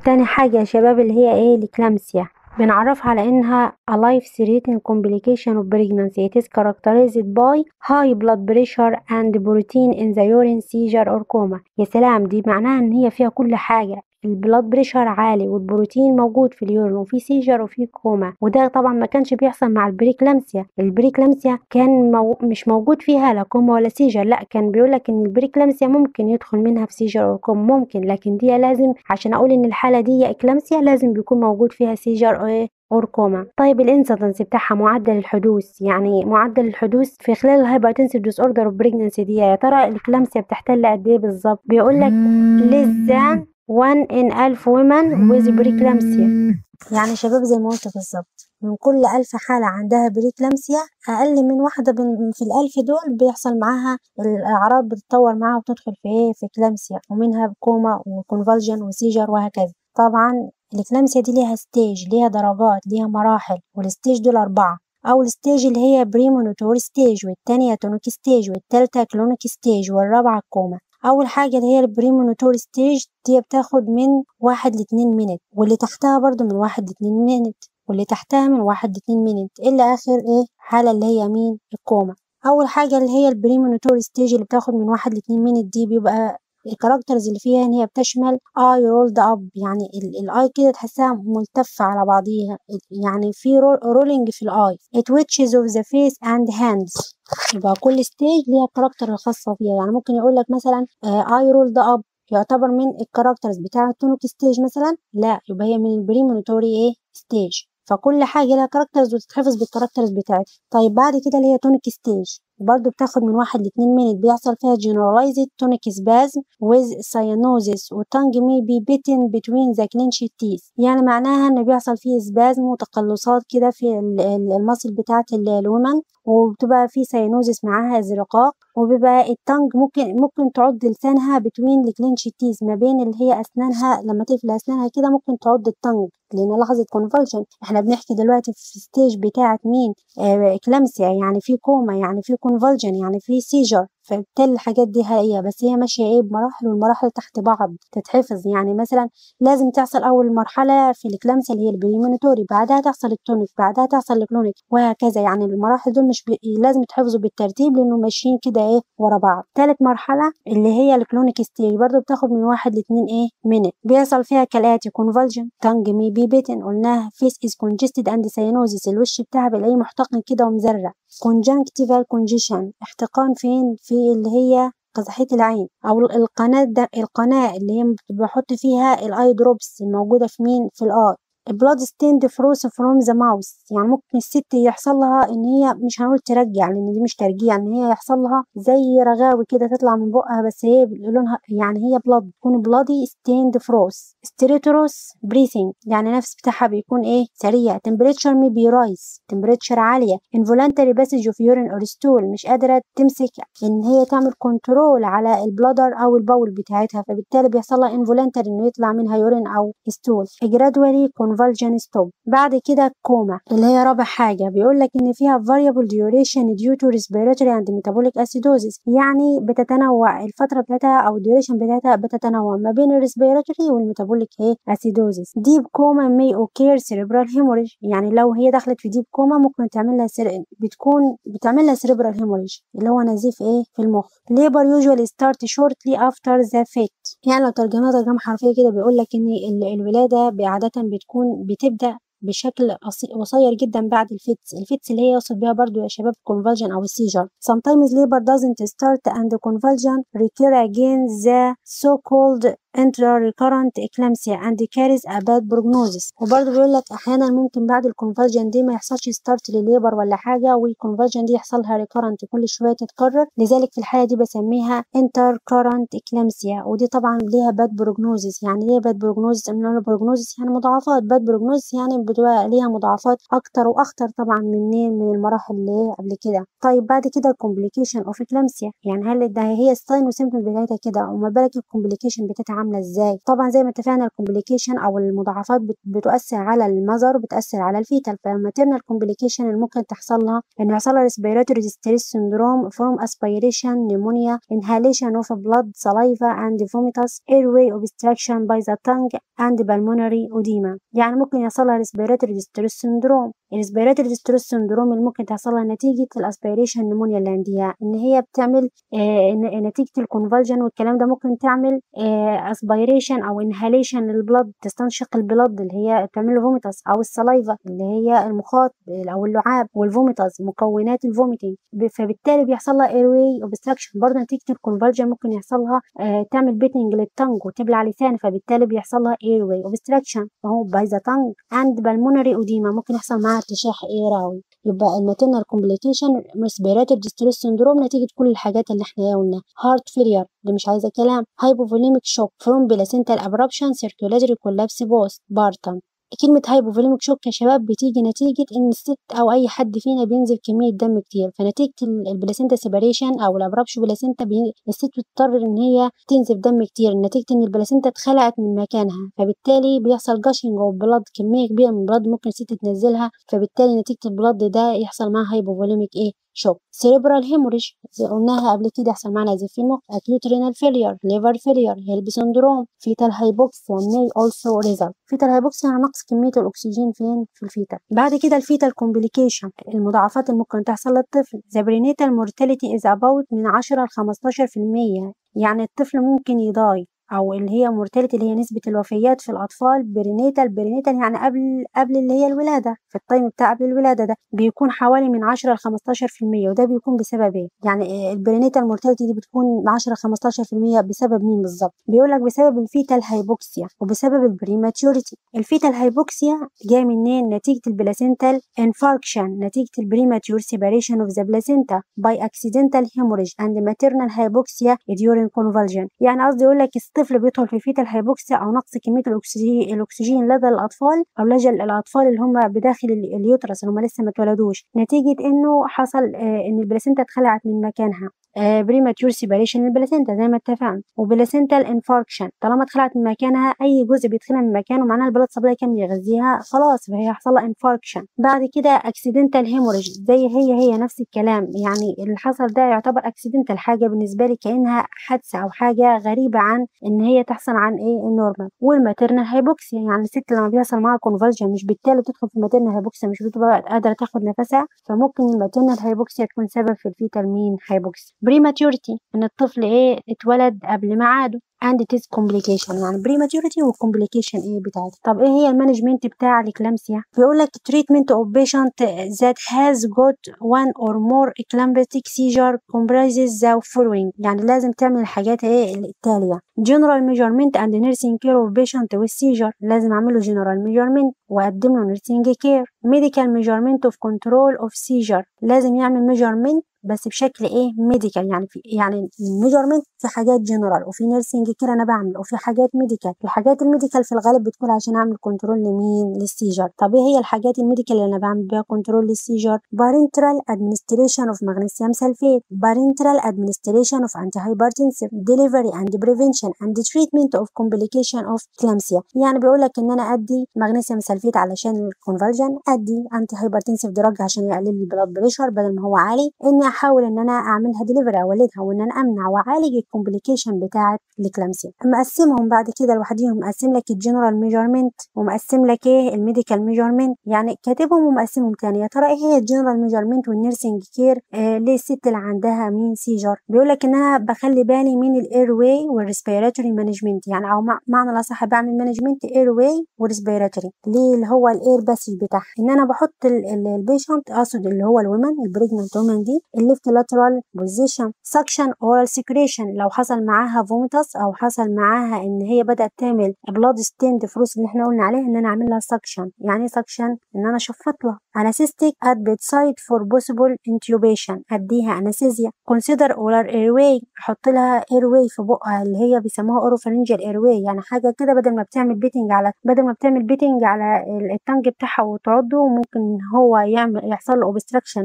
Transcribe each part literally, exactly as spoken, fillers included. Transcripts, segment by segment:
تاني حاجة يا شباب اللي هي ايه؟ الإكلامسيا. بنعرفها على انها a life-threatening complication of pregnancy. It is characterized by high blood pressure and protein in the urine, seizure or coma. يا سلام، دي معناها ان هي فيها كل حاجة، البلاد بريشر عالي والبروتين موجود في اليورين وفي سيجر وفي كوما. وده طبعا ما كانش بيحصل مع البريكلامسيا. البريكلامسيا كان مو... مش موجود فيها لا كوما ولا سيجر، لا كان بيقولك ان البريكلامسيا ممكن يدخل منها في سيجر او كوما ممكن، لكن دي لازم عشان اقول ان الحالة دي اكلامسيا لازم بيكون موجود فيها سيجر او ايه اور كوما. طيب الانسيدنس بتاعها، معدل الحدوث، يعني معدل الحدوث في خلال الهايبرتنسيف ديس اوردر اوف بريجنسي دي، يا ترى الإكلامسيا بتحتل قد ايه بالظبط؟ بيقولك less than one in ألف women with preeclampsia. يعني شباب زي ما قلت بالظبط، من كل ألف حالة عندها بريكلامسيا أقل من واحدة في الألف دول بيحصل معاها الأعراض بتتطور معاها وتدخل في إيه؟ في كلامسيا، ومنها كوما وكونفالجن وسيجر وهكذا. طبعا الإكلامسيا دي ليها ستيج، ليها درجات، ليها مراحل، والستيج دول أربعة. أول ستيج اللي هي بريمونوتور ستيج، والتانية تونيك ستيج، والتالتة كلونيك ستيج، والرابعة كوما. أول حاجة اللي هي البريمونوتور ستيج دي بتاخد من واحد لاتنين مينت، واللي تحتها برضو من واحد لاتنين مينت، واللي تحتها من واحد لاتنين مينت، إلا آخر إيه حالة اللي هي مين؟ الكوما. أول حاجة اللي هي البريمونوتور ستيج اللي بتاخد من واحد لاتنين مينت دي بيبقى الكاركترز اللي فيها ان هي بتشمل اي رولد اب، يعني الاي كده تحسها ملتفه على بعضيها، يعني في رولينج في الاي. it twitches of the face and hands. يبقى كل ستيج ليها الكاركتر الخاصه فيها، يعني ممكن يقول لك مثلا اي رولد اب يعتبر من الكاركترز بتاع التونيك ستيج مثلا، لا يبقى هي من البريمونيتوري ايه ستيج. فكل حاجه لها كاركترز وتتحفظ بالكاركترز بتاعتها. طيب بعد كده اللي هي تونيك ستيج برضو بتاخد من واحد لاتنين مينت، بيحصل فيها generalized tonic spasm with cyanosis والtongue may be bitten between the clenched teeth. يعني معناها ان بيحصل فيه سبازم وتقلصات كده في المصل بتاعت الومن، وبتبقى في ساينوزيس معاها ازرقاق، وبيبقى التانج ممكن ممكن تعض لسانها between the clenched teeth، ما بين اللي هي اسنانها لما تقفل اسنانها كده ممكن تعض التانج لان لحظه كونفالشن. احنا بنحكي دلوقتي في ستيج بتاعت مين؟ آه اكلامسيا، يعني في كوما، يعني في كونفالجن، يعني في سيجر. فبالتالي الحاجات دي حقيقية، بس هي ماشية ايه بمراحل، والمراحل تحت بعض تتحفظ. يعني مثلا لازم تحصل اول مرحلة في الإكلامسيا اللي هي البريمونيتوري، بعدها تحصل التونيك، بعدها تحصل الكلونيك، وهكذا. يعني المراحل دول مش بي... لازم تحفظوا بالترتيب لانه ماشيين كده ايه ورا بعض. ثالث مرحلة اللي هي الكلونيك ستيج برضو بتاخد من واحد لاتنين ايه مينت، بيحصل فيها كالاتي: كونفالجن، تانج مي بي بيتن، قلناها فيس از كونجستد اند ساينوزيس، الوش بتاعها بلاقيه محتقن كده ومزرق. conjunctival congestion، احتقان فين؟ في اللي هي قزحية العين، او القناة ده القناة اللي هي بحط فيها الاي دروبس الموجودة في مين؟ في الاي. blood stained frozen from the mouth، يعني ممكن الست يحصل لها ان هي مش هنقول ترجع لان دي مش ترجيع، ان هي يحصل لها زي رغاوي كده تطلع من بقها، بس هي لونها يعني هي blood، تكون bloody stained frozen. stertorous breathing، يعني نفس بتاعها بيكون ايه سريع. temperature may be rise، temperature عالية. involuntary passage of urine or stool، مش قادرة تمسك ان هي تعمل كنترول على البلادر او البول بتاعتها، فبالتالي بيحصل لها involuntary انه يطلع منها يورين او ستول. gradually convulsion stop. بعد كده كوما اللي هي رابع حاجة، بيقول لك ان فيها variable duration due to respiratory and metabolic acidosis، يعني بتتنوع الفترة بتاعتها او الديوريشن بتاعتها بتتنوع ما بين الريسبيراتوري والميتابوليك ايه acidosis. deep coma may occur cerebral hemorrhage، يعني لو هي دخلت في deep coma ممكن تعمل لها سر... بتكون بتعمل لها cerebral hemorrhage اللي هو نزيف ايه في المخ. labor usually start shortly after the fit، يعني لو ترجمها ترجمة حرفية كده بيقول لك ان الولادة عادة بتكون بتبدأ بشكل قصير جدا بعد الفتس. الفتس اللي هي يقصد بها برضو يا شباب convulsion او السيجر. sometimes labor doesn't start and the convulsion recur again, the so-called intra-recurrent eclampsia and carries a bad prognosis. وبرضه بيقول لك احيانا ممكن بعد الكونفالجن دي ما يحصلش ستارت لليبر ولا حاجه، والكونفالجن دي يحصلها ريكورنت كل شويه تتكرر، لذلك في الحاله دي بسميها intercurrent eclampsia. ودي طبعا ليها bad prognosis. يعني ليه bad prognosis؟ ان prognosis يعني مضاعفات، bad prognosis يعني بتبقى ليها مضاعفات اكتر واخطر طبعا منين من المراحل اللي قبل كده. طيب بعد كده complication of eclampsia، يعني هل ده هي الساين وسيمبتوم بتاعتها كده، وما بالك الكومبليكيشن بتاعتها عامله ازاي؟ طبعا زي ما اتفقنا الكومبليكيشن او المضاعفات بتؤثر على المذر وبتاثر على الفيتال. فالماتيرنال كومبليكيشن اللي ممكن تحصل لها ان يحصل لها respiratory distress syndrome from aspiration, pneumonia, inhalation of blood, saliva and vomitus, airway obstruction by the tongue and pulmonary edema. يعني ممكن يحصل لها respiratory distress syndrome. الريسبيراتوري ديستريس سندروم اللي ممكن تحصل لها نتيجه الاسبيريشن نمونيا اللي عندها، ان هي بتعمل آه نتيجه الكونفالجن والكلام ده ممكن تعمل اسبيريشن آه او انهاليشن للبلد، تستنشق البلد اللي هي بتعمل فوميتاس، او السلايفا اللي هي المخاط او اللعاب، والفوميتاس مكونات الفوميتنج. فبالتالي بيحصل لها ايرواي اوبستراكشن برضه نتيجه الكونفالجن، ممكن يحصل لها آه تعمل بيتنج للتنج وتبلع لسان، فبالتالي بيحصل لها ايرواي اوبستراكشن اهو باي ذا تانج اند بالمونري اوديما، ممكن يحصل معاها ارتشاح ايه راوي. يبقى الماتيرنال كومبليكيشن ريسبيراتوري ديستريس سندروم نتيجه كل الحاجات اللي احنا قلنا. هارت فيلير دي مش عايزه كلام. هايبوفوليميك شوك فروم بلاسنتال ابربشن سيركولاتوري كولابس بوست بارتم. كلمة هايبوفوليميك شوك يا شباب بتيجي نتيجة إن الست أو أي حد فينا بينزل كمية دم كتير، فنتيجة البلاسينتا سيباريشن أو الأبربش بلاسينتا الست بتضطر إن هي تنزل دم كتير نتيجة إن البلاسينتا اتخلقت من مكانها، فبالتالي بيحصل جاشنج أو بلاد، كمية كبيرة من البلاد ممكن الست تنزلها، فبالتالي نتيجة البلاد ده يحصل معاها هايبوفوليميك إيه شوك. سيريبرال هيموريج زي قلناها قبل كده يحصل معانا نزيف في المخ. اكيوت رينال فيلير، ليفر فيلير، هيلب سندروم. فيتال هايبوكسيا may also result. فيتال هايبوكسيا نقص كمية الأكسجين فين؟ في الفيتال. بعد كده الفيتال كومبليكيشن المضاعفات اللي ممكن تحصل للطفل. the prenatal mortality is about من عشرة ل خمستاشر في المية، يعني الطفل ممكن يضاي او اللي هي مورتاليتي اللي هي نسبة الوفيات في الاطفال برينيتال. برينيتال يعني قبل قبل اللي هي الولادة، في التايم بتاع قبل الولادة ده بيكون حوالي من عشرة ل خمستاشر في المية، وده بيكون بسبب ايه؟ يعني البرينيتال مورتاليتي دي بتكون عشرة ل خمستاشر في المية بسبب مين بالظبط؟ بيقول لك بسبب الفيتال هايبوكسيا وبسبب البريماتيوريتي. الفيتال هايبوكسيا جاي منين؟ نتيجة البلاسينتال انفاركشن، نتيجة البريماتيور سيباريشن اوف ذا بلاسينتا باي اكسيدنتال هيموريج اند ماتيرنال هايبوكسيا during convulsion. يعني قصدي يقول لك الطفل بيدخل في فيتال هايبوكسيا او نقص كميه الاكسجين الاكسجين لدى الاطفال او لدى الاطفال اللي هم بداخل اليوترس اللي هم لسه ما اتولدوش، نتيجه انه حصل آه ان البلاسينتا اتخلعت من مكانها. آه بريماتيور سيباريشن البلاسينتا زي ما اتفقنا، وبلاسينتال انفاركشن طالما اتخلعت من مكانها اي جزء بيتخلع من مكانه معناها البلد الصبليه كان بيغذيها خلاص فهي هيحصل لها انفاركشن. بعد كده اكسيدنتال هيموريج زي هي هي نفس الكلام، يعني اللي حصل ده يعتبر اكسيدنتال، حاجه بالنسبه لي كانها حادثه او حاجه غريبه عن ان هي تحصل عن ايه النورمال. والماتيرنال هايبوكسيا يعني الست لما بيحصل معاها كونفالجن مش بالتالي تدخل في الماتيرنال هايبوكسيا، مش بتبقى قادره تاخد نفسها، فممكن الماتيرنال هايبوكسيا تكون سبب في الفيتال مين هايبوكسيا. بريماتيورتي ان الطفل ايه اتولد قبل ميعاده and it is complication، يعني prematurity والcomplication ايه بتاعتها. طب ايه هي المانجمنت بتاع الإكلامسيا؟ بيقول لك treatment of patient that has got one or more eclamptic seizure comprises the following، يعني لازم تعمل الحاجات ايه التالية. general measurement and nursing care of patient with seizure، لازم اعمله general measurement واقدم له nursing care. medical measurement of control of seizure، لازم يعمل measurement بس بشكل ايه ميديكال، يعني في يعني الميجرمنت في حاجات جنرال وفي نيرسينج كده انا بعمل وفي حاجات ميديكال. الحاجات الميديكال في الغالب بتكون عشان اعمل كنترول لمين للسيجر. طب ايه هي الحاجات الميديكال اللي انا بعمل بيها كنترول للسيجر؟ parenteral administration of magnesium sulfate، parenteral administration of antihypertensive delivery and prevention and treatment of complication of eclampsia، يعني بيقول لك ان انا ادي مغنيسيوم سلفيت علشان الكونفرجن، ادي انتي هايبرتنسيف دراج عشان يقلل البلاد بريشر بدل ما هو عالي، اني احاول ان انا اعملها ديليفري اولدها وان انا امنع واعالج الكومبليكيشن بتاعه الإكلامسيا. مقسمهم بعد كده لوحديهم، مقسم لك الجنرال ميجرمنت ومقسم لك ايه الميديكال ميجرمنت، يعني كاتبهم ومقسمهم تاني. يا ترى ايه هي الجنرال ميجرمنت والنيرسينج كير آه للست اللي عندها مين سيجر؟ بيقول لك ان انا بخلي بالي من الاير واي والريسبيراتوري مانجمنت، يعني او معنى الاصح بعمل مانجمنت اير واي وريسبيراتوري ليه اللي هو الاير باسج بتاعها، ان انا بحط البيشنت اقصد اللي هو الومن البريجننت وومن دي الليفت لاترال بوزيشن سكشن اورال سكريشن، لو حصل معاها فوميتاس او حصل معاها ان هي بدات تعمل بلاد ستيند فروس اللي احنا قلنا عليها ان انا اعمل لها سكشن. يعني ايه سكشن؟ ان انا اشفط لها anesthetic at bedside for possible intubation. اديها انستيزيا. consider oral airway. احط لها airway في بقها اللي هي بيسموها oropharyngeal airway، يعني حاجه كده بدل ما بتعمل بيتنج على بدل ما بتعمل بيتنج على التنج بتاعها وتعضه، ممكن هو يعمل يحصل له obstruction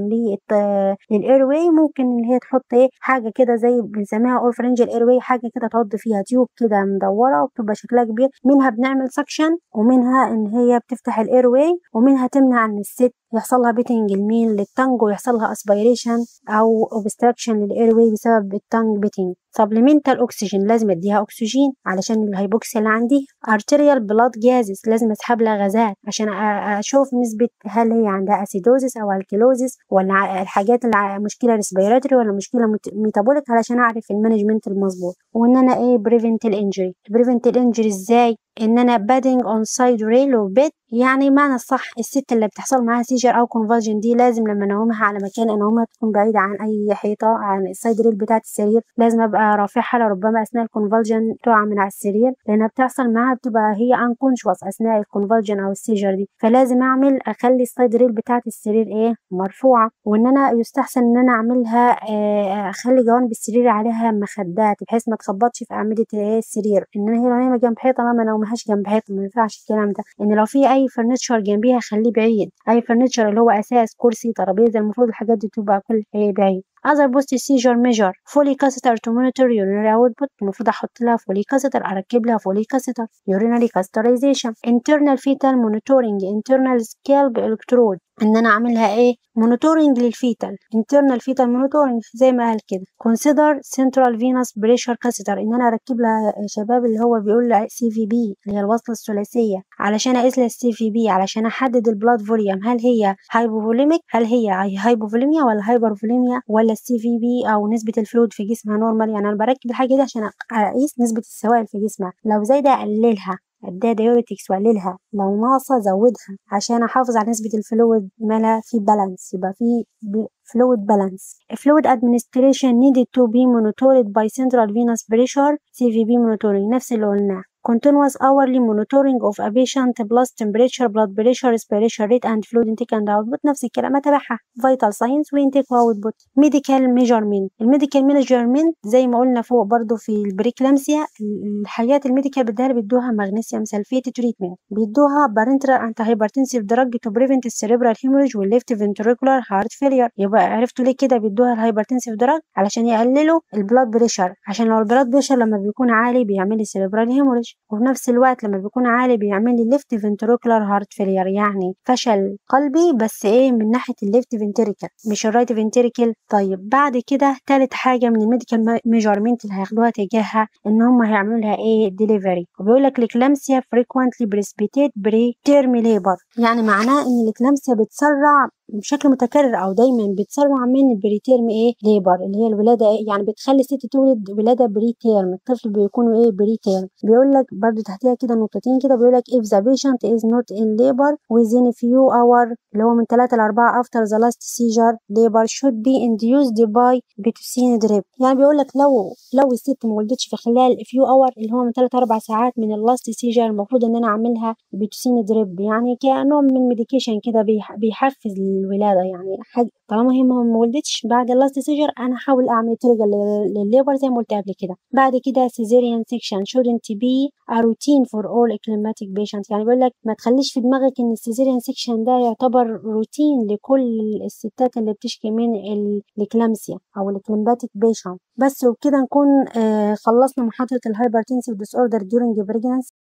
للايرواي، ممكن ان هي تحط ايه حاجه كده زي بنسميها oropharyngeal airway، حاجه كده تعض فيها تيوب كده مدوره وبتبقى شكلها كبير، منها بنعمل سكشن ومنها ان هي بتفتح الايرواي، ومنها تمنع ان الست يحصل لها بيتنج الميل للتنج ويحصل لها اسبيريشن او obstruction للايرواي بسبب التنج بيتنج. supplemental oxygen. لازم اديها اكسجين علشان الهيبوكسيا اللي عندي. arterial blood gases. لازم اسحب لها غازات عشان اشوف نسبه هل هي عندها اسيدوزيس او الكيلوزيس ولا الحاجات اللي مشكله ريسبيراتوري ولا مشكله ميتابوليك، علشان اعرف المانجمنت المظبوط. وان انا ايه prevent الانجري. prevent الانجري ازاي؟ ان انا bedding on side rail or bed، يعني معنى الصح الست اللي بتحصل معاها سيجر او كونفالجن دي لازم لما انومها على مكان انومها تكون بعيده عن اي حيطه، عن السايد ريل بتاعه السرير، لازم ابقى رافعها لربما اثناء الكونفالجن تقع من على السرير، لانها بتحصل معاها بتبقى هي انكونشوس اثناء الكونفالجن او السيجر دي، فلازم اعمل اخلي السايد ريل بتاعه السرير ايه مرفوعه. وان انا يستحسن ان انا اعملها اخلي جوانب السرير عليها مخدات بحيث ما تخبطش في اعمده السرير، ان هي لو نايمه جنب حيطه ما انومهاش جنب حيطه، ما ينفعش الكلام ده. ان لو في اي فرنتشر جنبيها خليه بعيد، اي فرنتشر اللي هو اساس كرسي ترابيزه المفروض الحاجات دي تبقى كل بعيد. other post seizure measure foley catheter to monitor urinary output. المفروض احط لها foley catheter، اركب لها foley catheter. urinary catheterization. internal fetal monitoring. internal scalp electrode. ان انا اعملها ايه monitoring للفيتال. internal fetal monitoring زي ما قال كده. consider central venous pressure catheter. ان انا اركب لها شباب اللي هو بيقول سي في بي اللي هي الوصله الثلاثيه، علشان اقيس لها السي في بي، علشان احدد البلاد فوليوم هل هي هايبوفوليميك، هل هي هايبوفوليميا ولا هايبرفوليميا، ولا السي في بي او نسبه الفلويد في جسمها نورمال. يعني انا بركب الحاجه دي عشان اقيس نسبه السوائل في جسمها، لو زايده اقللها اديها دايوريتكس واقللها، لو ناقصه زودها عشان احافظ على نسبه الفلويد مالها في بالانس، يبقى في fluid balance. fluid administration needed to be monitored by central venous pressure سي في بي monitoring نفس اللي قلناه. continuous hourly monitoring of a patient plus temperature, blood pressure, respiration rate and fluid intake and output نفس الكلام اتابعها. vital signs وintake output. medical measurement. الميديكال measurement زي ما قلنا فوق برضو في البريكلامسيا، الحاجات الميديكال بدها بيدوها مغنيسيوم سلفيت تريتمنت، بيدوها parenteral antihypertensive drug to prevent السيريبرال hemorrhage والليفت ventricular heart failure. يبقى عرفتوا ليه كده بيدوها الهايبرتنسيف دراج؟ علشان يقللوا البلاد بريشر، عشان لو البلاد بريشر لما بيكون عالي بيعمل لي سيريبرال هيموريج، وفي نفس الوقت لما بيكون عالي بيعمل لي ليفت فنتريكولار هارت فيلير، يعني فشل قلبي بس ايه من ناحيه الليفت فنتريكل مش الرايت فنتريكل. طيب بعد كده ثالث حاجه من الميديكال ميجرمنت اللي هياخدوها تجاهها ان هم هيعملوا لها ايه ديليفري، وبيقول لك الإكلامسيا frequently precipitate preterm labor، يعني معناه ان الإكلامسيا بتسرع بشكل متكرر او دايما بتسرع من البريتيرم ايه ليبر اللي هي الولاده إيه؟ يعني بتخلي الست تولد ولاده بريتيرم، الطفل بيكون ايه بريتيرم. بيقول لك برضو تحتها كده نقطتين كده، بيقول لك if the patient is not in labor within a few hours اللي هو من ثلاثة ل أربعة after the last seizure labor should be induced by pitocin drip. يعني بيقول لك لو لو الست ما ولدتش في خلال few hours اللي هو من ثلاثة أربعة ساعات من اللاست سيجر، المفروض ان انا اعملها pitocin drip، يعني كنوع من ميديكيشن كده بيحفز الولاده، يعني حاجه طالما هي ما ولدتش بعد اللاست سيجر انا احاول اعمل تريجر للليبر زي ما قلت قبل كده. بعد كده cesarean section shouldn't be a routine for all eclamptic patients، يعني بيقول لك ما تخليش في دماغك ان السيزيريان سيكشن ده يعتبر روتين لكل الستات اللي بتشكي من الإكلامسيا او الإكلامباتيك بيشنت. بس وبكده نكون آه خلصنا محاضره الهايبرتنسيف ديس اوردر during pregnancy.